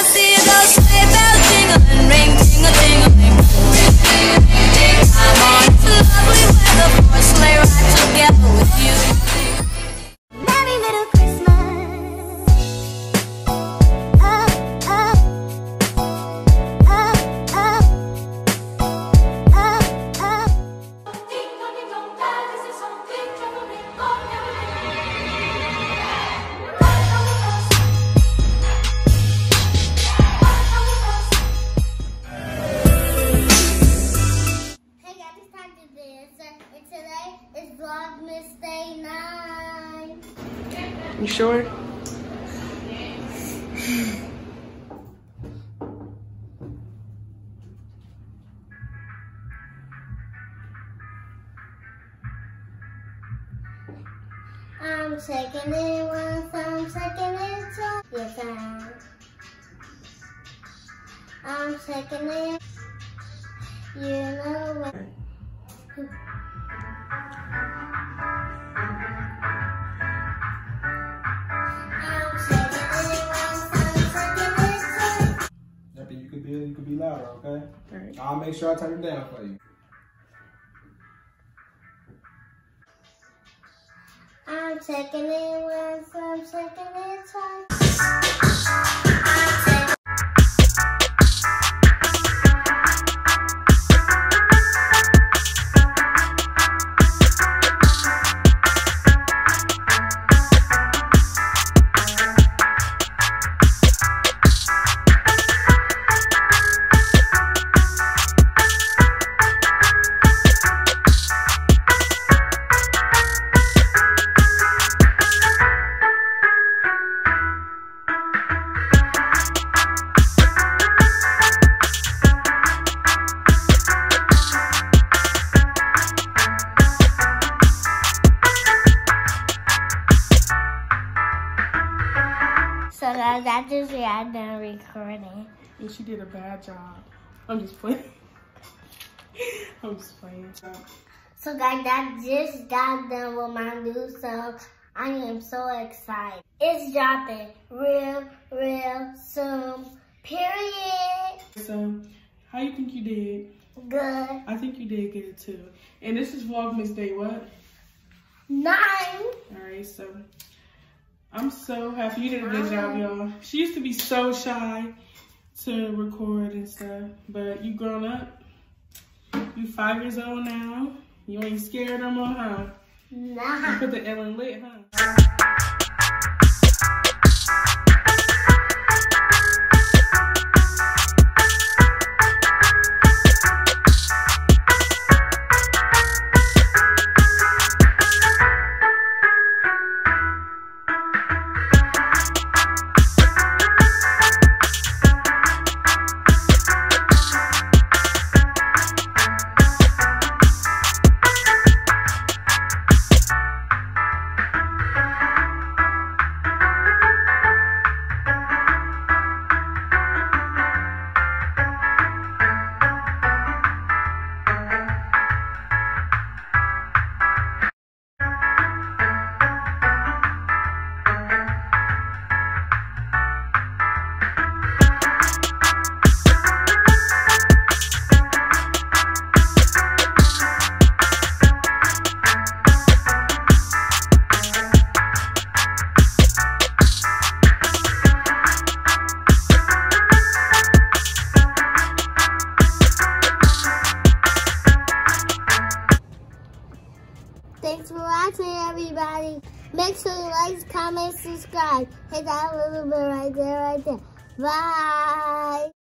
see those sleigh bells jingling, ring, ting-a-ting-a-ling. I'm on to lovely weather for a sleigh ride together with you. Merry little Christmas. Oh, oh, oh, oh, oh, oh. Hey guys, it's time to dance, and today is Vlogmas Day 9. You sure? I'm taking it once, I'm taking it twice. Yes, I'm taking it. You know what? I'm taking it once, I'm taking it twice. Yep, you could be louder, okay? All right. I'll make sure I turn it down for you. I'm taking it once, I'm taking it twice. So guys, that just got done recording. And she did a bad job. I'm just playing. I'm just playing. So guys, that just got done with my new song. I am so excited. It's dropping real soon. Period. So, how you think you did? Good. I think you did good too. And this is Vlogmas Day what? 9. All right, so I'm so happy you did a good job, y'all. She used to be so shy to record and stuff, but you grown up. You 5 years old now. You ain't scared no more, huh? Nah. You put the Ellen lit, huh? Thanks for watching, everybody. Make sure you like, comment, subscribe. Hit that little bit right there. Bye.